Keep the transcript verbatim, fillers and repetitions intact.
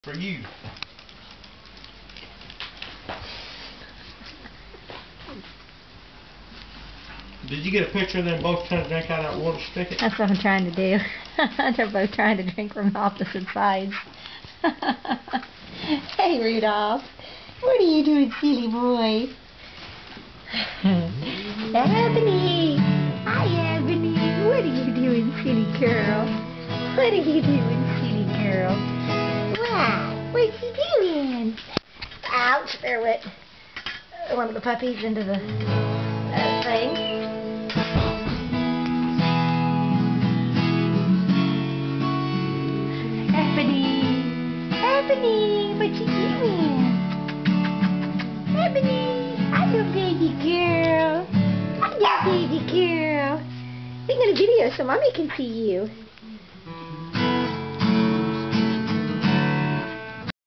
For you. Did you get a picture of them both trying to drink out of that water spigot? That's what I'm trying to do. They're both trying to drink from opposite sides. Hey, Rudolph. What are you doing, silly boy? Ebony! Hi, Ebony. What are you doing, silly girl? What are you doing, silly girl? Wow, what's he doing? Ouch, there went one of the puppies into the uh, thing. Ebony! Ebony! What you doing? Ebony! Hello, baby girl! Hello, baby girl! We're in a video so Mommy can see you.